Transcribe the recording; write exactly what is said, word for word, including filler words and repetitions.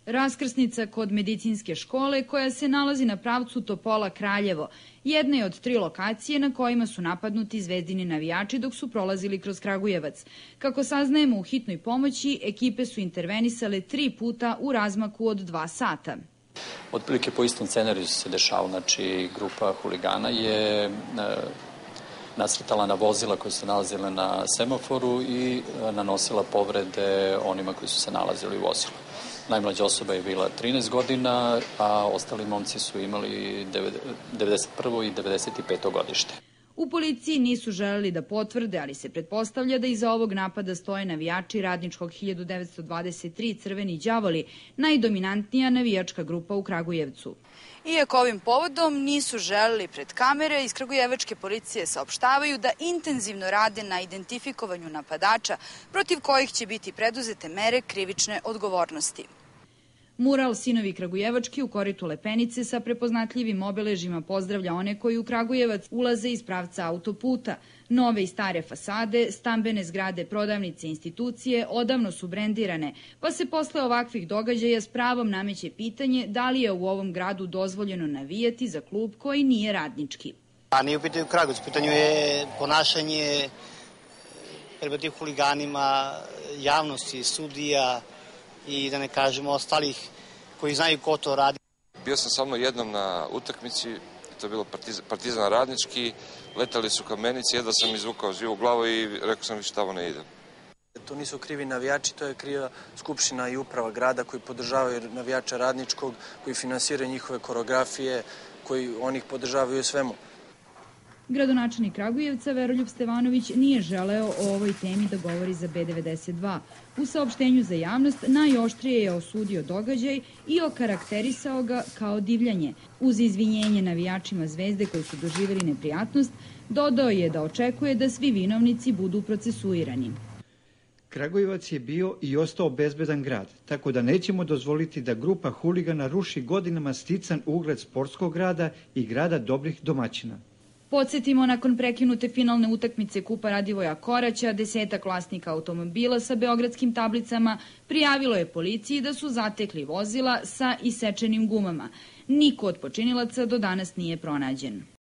Raskrsnica kod medicinske škole koja se nalazi na pravcu Topola-Kraljevo, jedna je od tri lokacije na kojima su napadnuti Zvezdini navijači dok su prolazili kroz Kragujevac. Kako saznajemo u hitnoj pomoći, ekipe su intervenisale tri puta u razmaku od dva sata. Otprilike po istom scenariju se dešava, znači grupa huligana je e, nasretala na vozila koje su se nalazile na semaforu i e, nanosila povrede onima koji su se nalazili u vozilu. Najmlađa osoba je bila trinaest godina, a ostali momci su imali devedeset prvo i devedeset peto godište. U policiji nisu želeli da potvrde, ali se pretpostavlja da iza ovog napada stoje navijači radničkog hiljadu devetsto dvadeset tri Crveni đavoli, najdominantnija navijačka grupa u Kragujevcu. Iako ovim povodom nisu želeli pred kamere, iz kragujevačke policije saopštavaju da intenzivno rade na identifikovanju napadača, protiv kojih će biti preduzete mere krivične odgovornosti. Mural Sinovi Kragujevački u koritu Lepenice sa prepoznatljivim obeležima pozdravlja one koji u Kragujevac ulaze iz pravca autoputa. Nove i stare fasade, stambene zgrade, prodavnice, institucije odavno su brendirane, pa se posle ovakvih događaja s pravom nameće pitanje da li je u ovom gradu dozvoljeno navijati za klub koji nije radnički. A nije u pitanju Kragujevac, u pitanju je ponašanje prema tim huliganima, javnosti, sudija i da ne kažemo ostalih koji znaju ko to radi. Bio sam samo jednom na utakmici, to je bilo Partizan, Partizan radnički, letali su kamenici, jedva sam izvukao živu glavu i rekao sam više tamo ne idem. To nisu krivi navijači, to je kriva skupština i uprava grada koji podržavaju navijača radničkog, koji finansiraju njihove koreografije, koji onih podržavaju u svemu. Gradonačelnik Kragujevca Veroljub Stevanović nije želeo o ovoj temi da govori za B devedeset dva. U saopštenju za javnost najoštrije je osudio događaj i okarakterisao ga kao divljanje. Uz izvinjenje navijačima Zvezde koji su doživjeli neprijatnost, dodao je da očekuje da svi vinovnici budu procesuirani. Kragujevac je bio i ostao bezbedan grad, tako da nećemo dozvoliti da grupa huligana ruši godinama stican ugled sportskog grada i grada dobrih domaćina. Podsjetimo, nakon prekinute finalne utakmice Kupa Radivoja Koraća, desetak vlasnika automobila sa beogradskim tablicama prijavilo je policiji da su zatekli vozila sa isečenim gumama. Niko od počinilaca do danas nije pronađen.